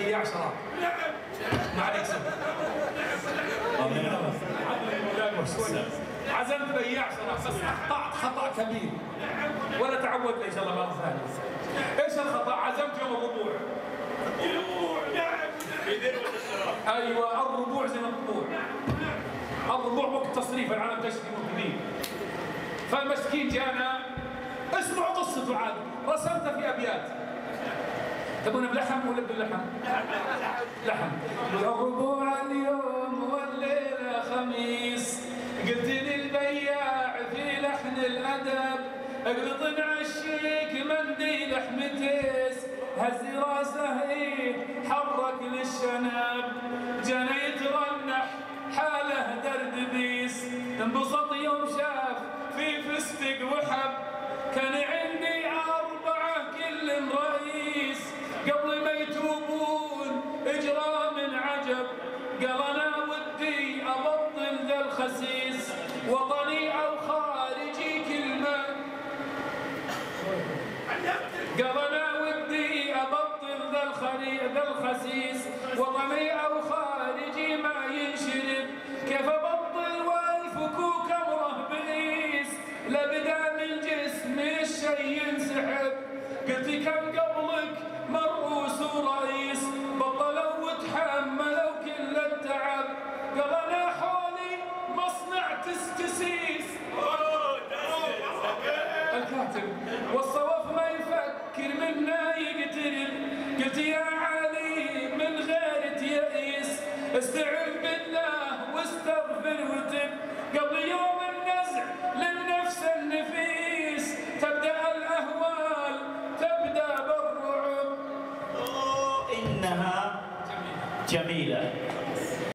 بياع شراب. ما عليك سبب. عزمت بياع شراب بس أخطأت خطأ كبير ولا تعود إن شاء الله مرة ثانية. إيش الخطأ؟ عزمت يوم الربوع. أيوة الربوع زي الربوع. الربوع وقت تصريف العالم تشتري مبتدئين. فالمسكين جانا اسمعوا قصته عاد رسمت في أبيات. تبون بلحم ولا باللحم؟ لحم. الربوع اليوم والليلة خميس قلت للبياع في لحن الأدب اقلط عالشيك منديل حمتيس هز راسه ايد حرك للشنب جانا يترنح حاله دردبيس انبسط يوم شاف في فستق وحب كان عندي 4 كل رئيس قبل ما يتوبون اجرى من عجب قال انا ودي ابطل ذا الخسيس وطني او خارجي كلمه قال انا ودي ابطل ذا الخسيس وطني او خارجي ما ينشرب كيف ابطل والفكوك امره بليس لبدا من جسمي الشي ينسحب قلت كم قبلك مرؤوس ورئيس بطلوا وتحملوا كل التعب قال انا حولي مصنع تستسيس الكاتب والصوف ما يفكر منا يقترب قلت يا علي من غير تيئيس استعن بالله واستغفر وتب قبل يوم النزع للنفس النفيس تبدأ الأهوال تبدأ بالرعب. إنها جميلة.